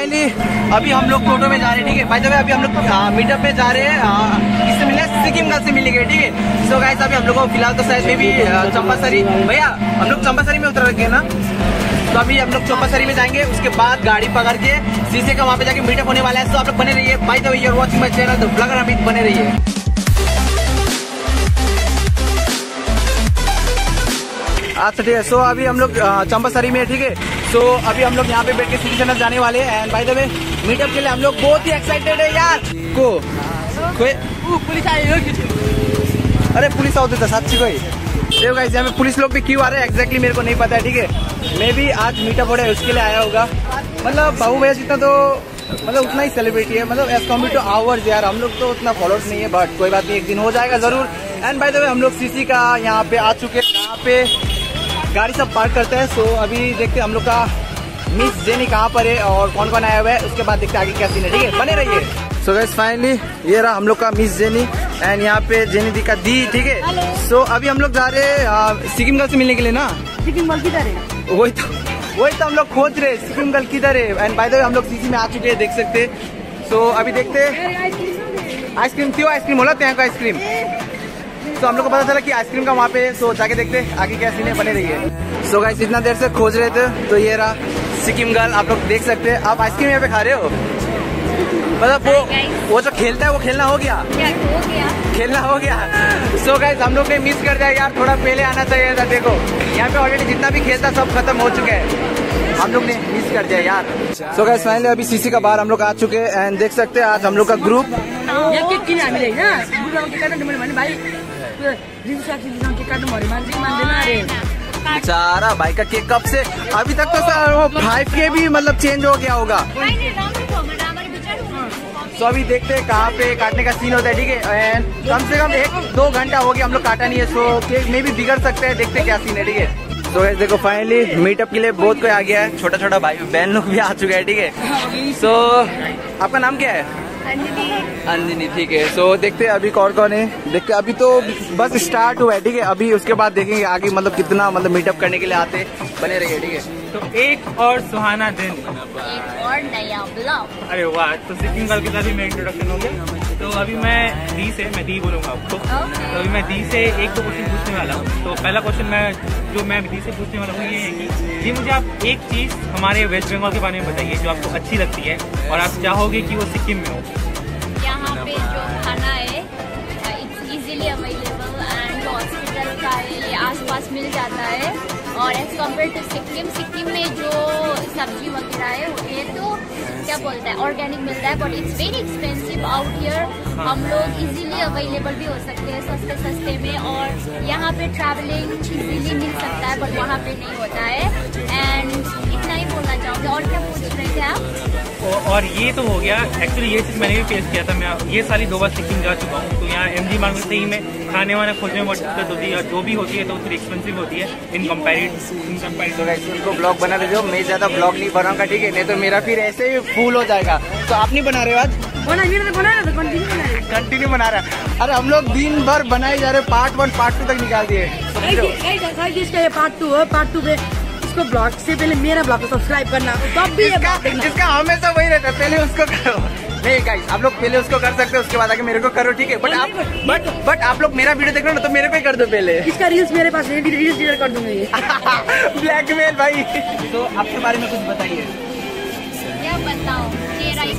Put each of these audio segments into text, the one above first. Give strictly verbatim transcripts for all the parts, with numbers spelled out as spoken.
Finally अभी हम लोग टोटो में जा रहे हैं, ठीक है भाई। अभी हम लोग मीटअप में जा रहे हैं, इससे मिलने सिक्किम गर्ल से मिलेंगे, ठीक है। सो गाइस अभी हम लोग को फिलहाल तो शायद में भी चंपासरी, भैया हम लोग चंपासरी में उतर गए ना, तो अभी हम लोग चंपासरी में जाएंगे। उसके बाद गाड़ी पकड़ के शीशे का वहाँ पे जाके मीटअप होने वाला है। तो आप लोग बने रहिए। By the way you are watching my channel the blogger Amit, बने रहिए। अच्छा ठीक है। सो अभी हम लोग चंपासरी में, ठीक है। सो अभी हम लोग यहाँ पे बैठ के सिटी सेंटर जाने वाले हैं। And by the way meetup के लिए हम लोग बहुत ही एक्साइटेड है यार। को पुलिस आई, अरे पुलिस आओ तो साथी कोई देखो गाइस, यहाँ पे पुलिस लोग भी क्यों आ रहे हैं एग्जैक्टली मेरे को नहीं पता है, ठीक है। मैं भी आज मीटअप हो रहा है उसके लिए आया होगा। मतलब बाबू भैया जितना तो मतलब उतना ही सेलिब्रिटी है, मतलब एज कम्पेयर टू आवर्स यार हम लोग तो उतना फॉलोअर्स नहीं है, बट कोई बात नहीं, एक दिन हो जाएगा जरूर। एंड बाय द वे हम लोग सीसी का यहाँ पे आ चुके हैं, यहाँ पे गाड़ी सब पार्क करते हैं। सो अभी देखते हैं हम लोग का मिस जेनी कहाँ पर है और कौन कौन आया हुआ है, उसके बाद देखते हैं आगे क्या सीन है, ठीक है, बने रहिए। सो गाइस फाइनली ये रहा हम लोग का मिस जेनी एंड यहाँ पे जेनी दी का दी, ठीक है। सो अभी हम लोग जा रहे हैं सिक्किम गर्ल से मिलने के लिए ना। सिक्किम गर्ल किधर है? वही तो वही तो हम लोग खोज रहे हैं, सिक्किम गर्ल किधर है। एंड बाय द वे हम लोग सीसी में आ चुके हैं, देख सकते हैं। सो अभी देखते हैं आइसक्रीम क्यों आइसक्रीम होला ત્યાં का आइसक्रीम। तो हम लोग को पता चला कि आइसक्रीम का वहाँ पे, सो जाके देखते हैं आगे क्या सीन है, बने रहिए। सो गाइस इतना देर से खोज रहे थे, तो ये रहा सिक्किम गर्ल, आप लोग देख सकते हैं। आप आइसक्रीम यहाँ पे खा रहे हो, मतलब वो वो जो खेलता है वो खेलना हो गया, क्या हो गया? खेलना हो गया। सो गाइस हम लोग ने मिस कर दिया यार, थोड़ा पहले आना चाहिए था। देखो यहाँ पे ऑलरेडी जितना भी खेलता सब खत्म हो चुका है, हम लोग ने मिस कर दिया यार। सो गाइस फाइनली अभी सीसी का बाहर हम लोग आ चुके हैं एंड देख सकते हैं आज हम लोग का ग्रुप बेचारा भाई का केक कब से अभी तक तो सर वो फाइव के भी मतलब चेंज हो गया होगा। तो अभी देखते हैं कहाँ पे काटने का सीन होता है, ठीक है। एंड कम से कम एक दो घंटा हो गया हम लोग काटा नहीं है, सो केक में भी बिगड़ सकते हैं, देखते हैं क्या सीन है, ठीक है। तो गाइस देखो फाइनली मीटअप के लिए बहुत कोई आ गया है, छोटा छोटा भाई बहन लोग भी आ चुके हैं, ठीक है। सो आपका नाम क्या है? अंजनी, ठीक है। सो देखते हैं अभी कौन कौन है, देखते अभी तो बस स्टार्ट हुआ है, ठीक है। अभी उसके बाद देखेंगे आगे मतलब कितना मतलब मीटअप करने के लिए आते, बने रहिए, ठीक है। तो एक और सुहाना दिन, एक और नया ब्लॉग। अरे वाह, तो सिक्किम गर्ल के साथ भी मेरा इंट्रोडक्शन हो गया। तो अभी मैं दी से, मैं दी बोलूँगा आपको। okay. तो अभी मैं दी से एक दो क्वेश्चन पूछने वाला हूँ। तो पहला क्वेश्चन मैं जो मैं दी से पूछने वाला हूँ ये है कि जी मुझे आप एक चीज़ हमारे वेस्ट बंगाल के बारे में बताइए जो आपको अच्छी लगती है और आप चाहोगे कि वो सिक्किम में हो। यहाँ पे जो खाना है it's easily available and hospital का है, ये आसपास मिल जाता है। और as compared to Sikkim, Sikkim में जो सब्जी वगैरह है ये तो क्या बोलता है ऑर्गेनिक मिलता है, but it's very expensive out here. हम लोग इजीली अवेलेबल भी हो सकते हैं सस्ते सस्ते में, और यहाँ पे ट्रैवलिंग इजीली मिल सकता है, बट वहाँ पे नहीं होता है। एंड इतना ही बोलना चाहूँगी। और क्या पूछ रहे थे आप? और ये तो हो गया, एक्चुअली ये चीज़ मैंने भी फेस किया था। मैं ये सारी दो बार सिक्किम जा चुका हूँ, तो यहाँ एम जी मार्केट से ही में खाने वाने खोजने में बहुत दिक्कत होती है, और जो भी होती है तो थोड़ी एक्सपेंसिव होती है इन कंपेरिजन इन कंपेरिजन। को ब्लॉग बना दीजिए, मैं ज्यादा ब्लॉग नहीं बनाऊंगा, ठीक है, नहीं तो मेरा फिर ऐसे ही फूल हो जाएगा। तो आप नहीं बना रहे हो आज? कंटिन्यू बना रहा है। अरे हम लोग दिन भर बनाए जा रहे, पार्ट वन पार्ट टू तक निकाल दिए। पार्ट टू है, पार्ट टू पे इसको ब्लॉग से पहले मेरा ब्लॉग को सब्सक्राइब करना, तब भी जिसका हमेशा वही रहता है, पहले उसको करो। नहीं गाइस आप लोग पहले उसको कर सकते हो, उसके बाद आके मेरे को करो, ठीक है। बट आप बट बट आप लोग मेरा वीडियो देख रहे हो ना, तो मेरे को ही कर दो पहले। इसका रील्स मेरे पास है, रील्स डिलीट कर दूंगा ये। ब्लैकमेल भाई। तो आपके बारे में कुछ बताइए। क्या बताऊं, चेहरा ही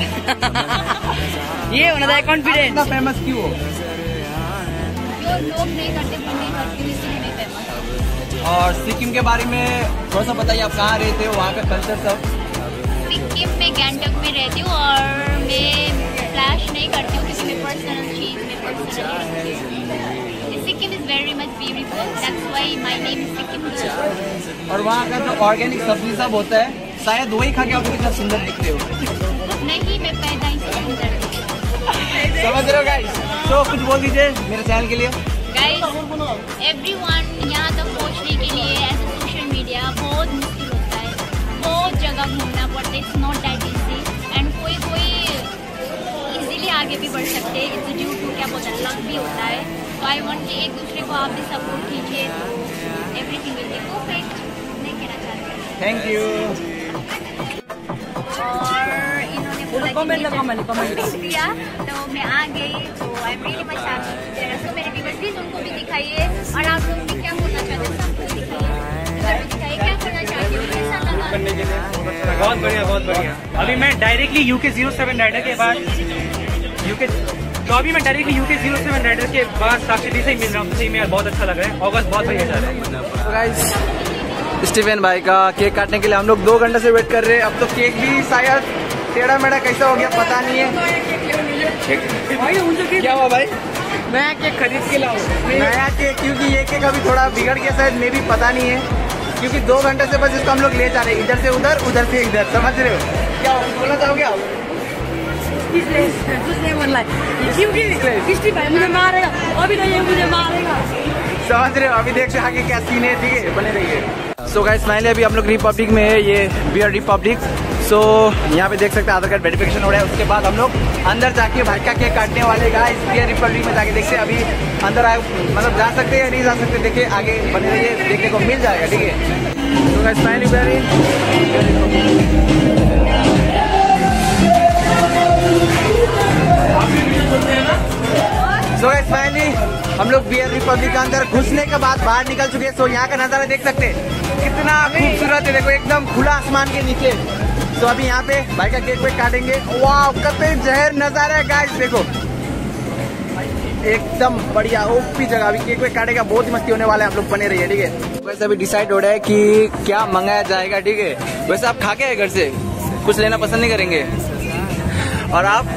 काफी ये होना था कॉन्फिडेंस। इतना फेमस क्यों हो? जो लोग नहीं करते वो नहीं करती, इसलिए नहीं फेमस। और सिक्किम के बारे में थोड़ा सा बताइए, आप कहाँ रहते हो, वहाँ का कल्चर सब? सिक्किम में गैंगटॉक में रहती हूँ, और मैं फ्लैश नहीं करती हूँ क्योंकि मैं पर्सनल चीज़ में personal Sikkim is very much beautiful, that's why my name is Sikkim girl. और वहाँ का जो ऑर्गेनिक सब्जी सब होता है, शायद वही खा के आप कितना सुंदर दिखते हो। नहीं, मैं पैदा ही से सुंदर समझ रहे हो गाइस? तो कुछ बोल दीजिए मेरे चैनल के लिए। गाइस एवरीवन यहाँ तक पहुँचने के लिए एज ए सोशल मीडिया बहुत मुश्किल होता है, बहुत जगह घूमना पड़ता है, it's not that easy. And कोई कोई इजीली आगे भी बढ़ सकते हैं, इट्स ड्यू टू क्या बोलते हैं लक भी होता है। तो आई वांट कि एक दूसरे को आप भी सपोर्ट कीजिए, एवरीथिंग विल बी परफेक्ट। नहीं कहना चाहते। Thank you. और Comment lang, comment, comment. दिया तो मैं आ गई तो I am really much happy. So मेरे व्यूअर्स प्लीज उनको भी दिखाइए और आप लोग भी क्या बोलना चाहते हैं सबको दिखाइए, दिखाइए क्या करना चाहते हो, कैसा लगा? बहुत बढ़िया बहुत बढ़िया। अभी मैं directly UK zero seven rider के बाद यूके तो अभी मैं directly UK zero seven rider के बाद साक्षी दी से ही मिल रहा हूँ। सही में बहुत अच्छा लग रहा है। ऑगस्ट बहुत बढ़िया जा रहा है। गाइस स्टीवन भाई का केक काटने के लिए हम लोग दो घंटे से वेट कर रहे हैं। अब तो केक भी शायद टेढ़ा मेढ़ा कैसा हो गया पता नहीं है। क्या हुआ भाई? नया केक खरीद के लाओ। नया केक, क्योंकि ये केक अभी थोड़ा बिगड़ गया शायद, मे भी पता नहीं है। क्योंकि दो घंटे से बस इसको हम लोग ले जा रहे हैं, इधर से उधर उधर से इधर, समझ रहे हो? क्या बोलना चाहोगे आप? इसलिए इसलिए बोल रहा है क्योंकि स्टीव भाई मुझे मारेगा, अभी नहीं मुझे मारेगा। समझ रहे हो? अभी देख आगे क्या सीन है, ठीक है? बने रहिए। सो गाइस फाइनली अभी हम लोग रिपब्लिक में है, ये बियर रिपब्लिक। सो यहाँ पे देख सकते हैं आधार कार्ड वेरिफिकेशन हो रहा है। उसके बाद हम लोग अंदर जाके भाई का केक काटने वाले गाइस बियर रिपब्लिक में जाके देखते हैं। अभी अंदर आए मतलब जा सकते हैं या नहीं जा सकते, देखिए आगे बने रहिए, देखने को मिल जाएगा, ठीक है? So guys finally so guys finally हम लोग बियर रिपब्लिक के अंदर घुसने के बाद बाहर निकल चुके हैं। सो यहाँ का नजारा देख सकते हैं कितना खूबसूरत है, देखो एकदम खुला आसमान के नीचे। तो अभी यहाँ पे भाई का केक वेक काटेंगे। वाह कितने जहर नजारा है गाइस, देखो एकदम बढ़िया ओपी जगह। अभी केक वेक काटेगा, बहुत ही मस्ती होने वाला है, आप लोग बने रहिए, ठीक है? वैसे अभी डिसाइड हो रहा है कि क्या मंगाया जाएगा, ठीक है? वैसे आप खा के आए घर से, कुछ लेना पसंद नहीं करेंगे? और आप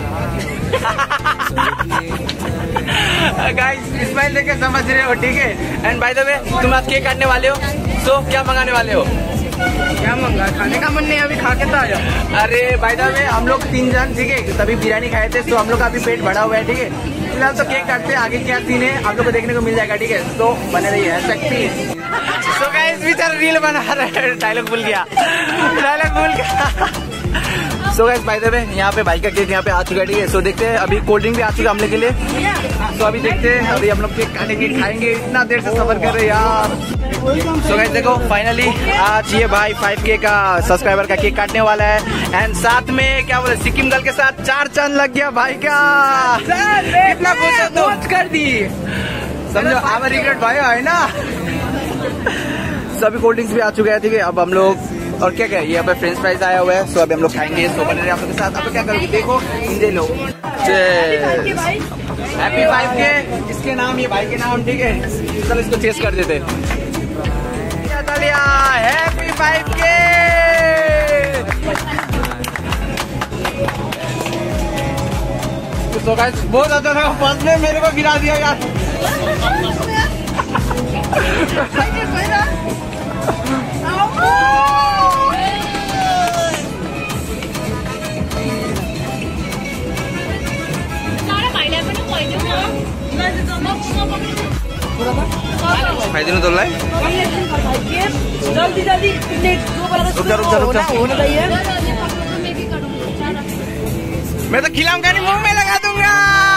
गाइस स्माइल देख के समझ रहे हो, ठीक है? एंड बाय द वे तुम आज केक काटने वाले हो, तो क्या मंगाने वाले हो? क्या मंगा? खाने का मन नहीं, अभी खा के तो आया। अरे बाय द वे हम लोग तीन जन, ठीक है, तभी बिरयानी खाए थे, तो हम लोग का अभी पेट भरा हुआ है, ठीक है? फिलहाल तो केक काटते हैं, आगे क्या सीन है आप लोग को देखने को मिल जाएगा, ठीक है? तो बने रहिए प्लीज। तो गाइस बेचारा रील बना रहा है, डायलॉग भूल गया डायलॉग भूल गया so guys by the way यहाँ पे भाई का केक यहाँ पे आ चुका है, ठीक है? सो देखते हैं, अभी कोल्ड ड्रिंक भी आ चुका है हमने के लिए। तो अभी देखते हैं, अभी हम लोग केक काटेंगे, खाएंगे, इतना देर से सफर कर रहे हैं यार। सो गाइस देखो फाइनली आज ये भाई फाइव के का सब्सक्राइबर का केक काटने वाला है। एंड साथ में क्या बोले, सिक्किम गर्ल के साथ चार चांद लग गया भाई का। कितना खुश है तो कर दी, समझो आप रिग्रेट भाई है ना। सभी कोल्ड ड्रिंक्स भी आ चुके हैं, ठीक है? अब हम लोग और क्या क्या, ये अब फ्रेंच फ्राइज आया हुआ है। सो अभी हम लोग खाएंगे, सो बने रहे आप लोग के साथ। अब क्या करोगे, देखो इंजॉय लो। हैप्पी फाइव के, इसके नाम, ये भाई के नाम, ठीक है? चलो इसको चेस कर देते। हैप्पी फाइव के। तो गाइस बहुत अच्छा था, फर्स्ट में मेरे को गिरा दिया यार। फायदे तो लाई जल्दी जल्दी रुक जा रुक जा रुक जा, मैं तो खिलाऊंगा नहीं, मुंह में लगा दूंगा।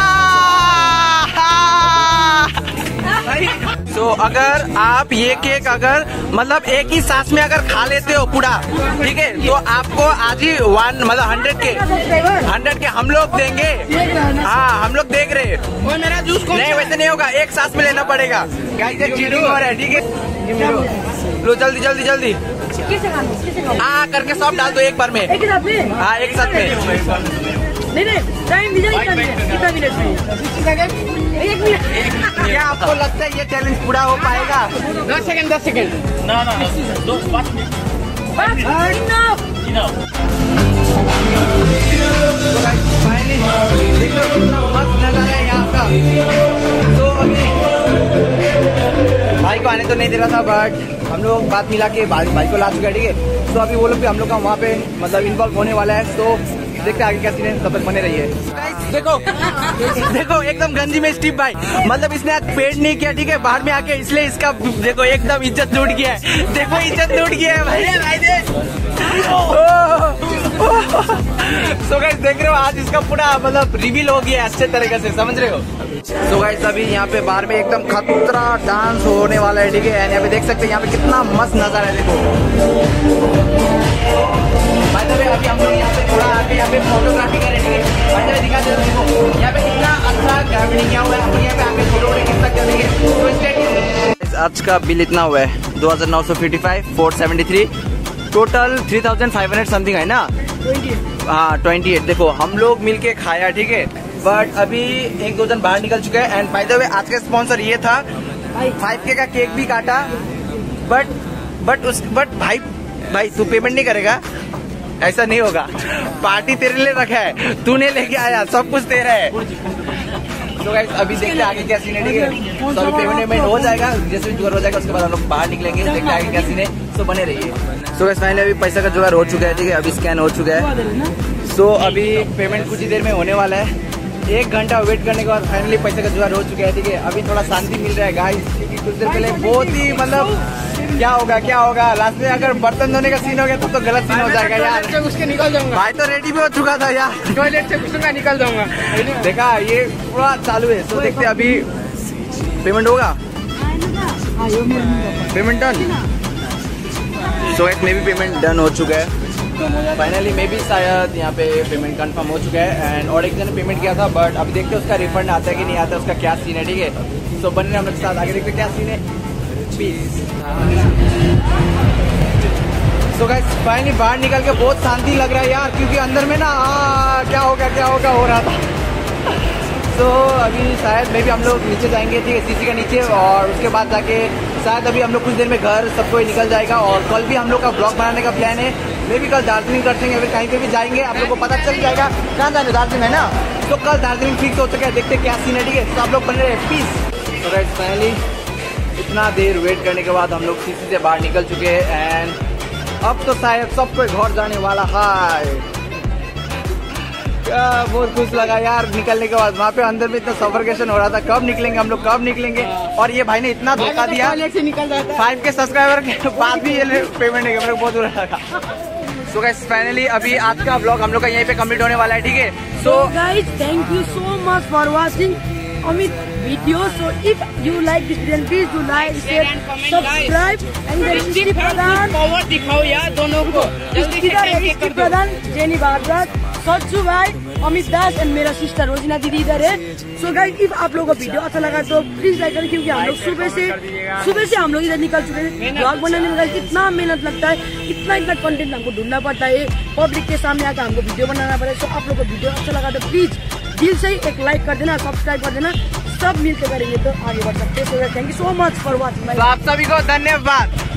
तो so, अगर आप ये केक अगर मतलब एक ही सांस में अगर खा लेते हो पूरा, ठीक है, तो आपको आज ही वन मतलब हंड्रेड के हंड्रेड के हम लोग देंगे। हाँ हम लोग देख रहे हैं। वो मेरा जूस को नहीं, वैसे नहीं होगा, एक सांस में लेना पड़ेगा। गाइस ये चीटिंग हो रहा है, ठीक है? लो जल्दी जल्दी जल्दी हाँ करके सब डाल दो एक बार में। हाँ एक साथ में। नहीं नहीं टाइम कितना मिनट में? एक मिनट। क्या आपको लगता है ये चैलेंज पूरा हो पाएगा? दस सेकंड दस सेकंड ना ना दो पाँच मिनट मस्त नजारा है यहाँ का। तो अभी भाई को आने तो नहीं दे रहा था, बट हम लोग बात मिला के भाई, भाई को ला चुके हैं, ठीक है? तो अभी वो लोग भी हम लोग का वहाँ पे मतलब इन्वॉल्व होने वाला है। तो देखते आगे क्या सीन है, तब तक बने रहिए। देखो देखो एकदम गंजी में स्टीव भाई, मतलब इसने आज पेड नहीं किया, ठीक है, बाहर में आके, इसलिए इसका देखो एकदम इज्जत लूट गया है। देखो इज्जत लूट गया है भाई भाई सो गाइस देख रहे हो आज इसका पूरा मतलब रिवील हो गया अच्छे तरीके से, समझ रहे हो? सो गाइस अभी यहाँ पे बाहर में एकदम खतरा डांस होने वाला है, ठीक है? यहाँ पे देख सकते हैं यहाँ पे कितना मस्त नजारा है, देखो। भाई अभी हम लोग यहाँ पे थोड़ा आके यहाँ पे फोटो आज का बिल इतना हुआ है दो हजार नौ सौ fifty five four seventy three total three thousand five hundred something है ना। हाँ ट्वेंटी एट। देखो हम लोग मिलके खाया ठीक है, बट अभी एक दो जन बाहर निकल चुके हैं। एंड बाय द वे आज का स्पॉन्सर ये था, फाइव के का केक भी काटा, बट बट उस बट भाई भाई तू पेमेंट नहीं करेगा, ऐसा नहीं होगा। पार्टी तेरे लिए रखा है, तूने लेके आया, सब कुछ तेरा है। तो गाइस अभी देखते हैं आगे क्या सीन है, ठीक है। तो अभी पेमेंट पेमेंट हो जाएगा, जैसे भी जुगाड़ हो जाएगा उसके बाद हम लोग बाहर निकलेंगे, देखते हैं आगे क्या सीन है। तो बने रहिए। सो गाइस फाइनली अभी पैसा का जुगाड़ हो चुका है, ठीक है, अभी स्कैन हो चुका है। सो अभी पेमेंट कुछ ही देर में होने वाला है। एक घंटा वेट करने के बाद फाइनली पैसे का जुगाड़ हो चुका है, ठीक है। अभी थोड़ा शांति मिल रहा है गाइस, क्योंकि कुछ देर पहले बहुत ही मतलब क्या होगा क्या होगा लास्ट में अगर बर्तन धोने का सीन हो गया तो, तो गलत सीन हो जाएगा यार। से उसके निकल जाऊंगा भाई तो रेडी भी हो चुका था यार, टॉयलेट से घुसूंगा निकल जाऊंगा। देखा ये पूरा चालू है। तो देखते अभी पेमेंट होगा, पेमेंट डन। सो गाइस मे भी पेमेंट डन हो चुका है फाइनली, मे भी शायद यहाँ पे पेमेंट कंफर्म हो चुका है। एंड और एक जन ने पेमेंट किया था, बट अभी देखते हैं उसका रिफंड आता है कि नहीं आता है, उसका क्या सीन है, ठीक है। सो बने हम लोग साथ आगे देखते क्या सीन है। सो गाइस फाइनली बाहर निकल के बहुत शांति लग रहा है यार, क्योंकि अंदर में ना आ, क्या होगा क्या होगा हो रहा था। तो अभी शायद मे भी हम लोग नीचे जाएंगे, ठीक है, सीसी का नीचे, और उसके बाद जाके शायद अभी हम लोग कुछ देर में घर सबको निकल जाएगा। और कल भी हम लोग का ब्लॉग बनाने का प्लान है, मे भी कल दार्जिलिंग कर देंगे, अगर कहीं पे भी जाएंगे आप लोग को पता चल जाएगा कहाँ जाने, दार्जिलिंग है ना। तो कल दार्जिलिंग फिक्स हो चुका है, देखते क्या सीन है, ठीक है। तो आप लोग बन रहे हैं पीस। तो गाइस फाइनली इतना देर वेट करने के बाद हम लोग सीसी से बाहर निकल चुके हैं। एंड अब तो शायद सबको घर जाने वाला है। क्या बहुत खुश लगा यार निकलने के बाद, वहाँ पे अंदर में इतना सफरकेशन हो रहा था, कब निकलेंगे हम लोग कब निकलेंगे। और ये भाई ने इतना धोखा दिया, फाइव के सब्सक्राइबर के बाद भी ये पेमेंट नहीं, मेरे को बहुत बुरा लगा। सो गाइस फाइनली अभी आज का ब्लॉग हम लोग का यहीं पे कंप्लीट होने वाला है, ठीक है। So guys thank you so much for watching Amit video. So if you like this video please do like share subscribe and Pradhan power दिखाओ यार दोनों को। इधर प्रधान जेनी भारद्वाज, सच्चू भाई, अमित दास एंड मेरा सिस्टर रोजिना दीदी इधर है। सो गाइस इफ आप लोगों को वीडियो अच्छा लगा तो प्लीज लाइक करें, क्योंकि हम लोग सुबह से सुबह से हम लोग इधर निकल चुके हैं। ब्लॉग बनाने में गाइस इतना मेहनत लगता है, इतना इतना कंटेंट हमको ढूंढना पड़ता है, पब्लिक के सामने आकर हमको वीडियो बनाना पड़ता है। सो आप लोग को वीडियो अच्छा लगा तो प्लीज दिल से एक लाइक कर देना, सब्सक्राइब कर देना, सब मिलकर करेंगे तो आगे बढ़ सकते हैं। Thank you so much for watching. आप सभी को धन्यवाद।